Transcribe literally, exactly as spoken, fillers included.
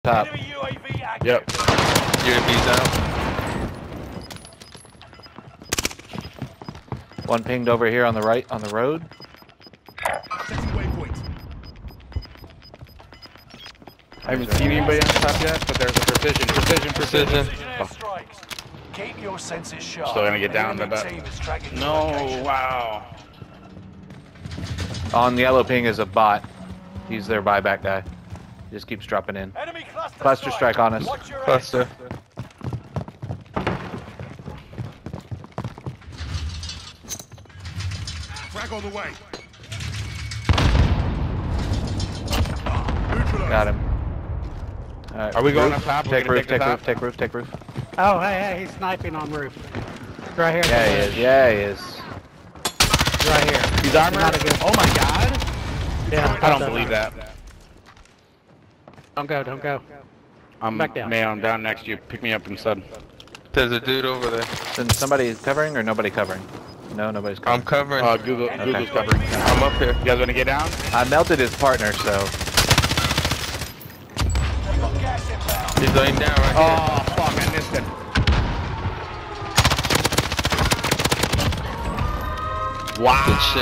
Top. Enemy U A V active. Yep. U A V's down. One pinged over here on the right on the road. Setting waypoint. I haven't seen anybody on top yet, but there's a precision, precision, precision. Precision airstrikes. Keep your senses sharp. Still gonna get down, The enemy but- team is tracking your No, location. wow. On the yellow ping is a bot. He's their buyback guy. He just keeps dropping in. Enemy cluster, Cluster strike on us. Watch your Cluster. Frag on the way. Got him. All right. Are we going roof. up top? We're Take gonna roof, take the take roof, top? take roof, take roof. Oh, hey, hey, he's sniping on roof. Right here. Yeah, he is. Yeah, he is. Right here. He's armored. Not a good- Oh my god. Yeah. I don't believe that. Don't go, don't go. I'm Back down. man, I'm down next to you. Pick me up instead. There's a dude over there. Then somebody covering or nobody covering? No, nobody's covering. I'm covering. Uh, Google, Google's covering. I'm up here. You guys wanna get down? I melted his partner, so. Got gas inbound. He's laying down right here. Oh fuck, I missed it. Wow. Good shit.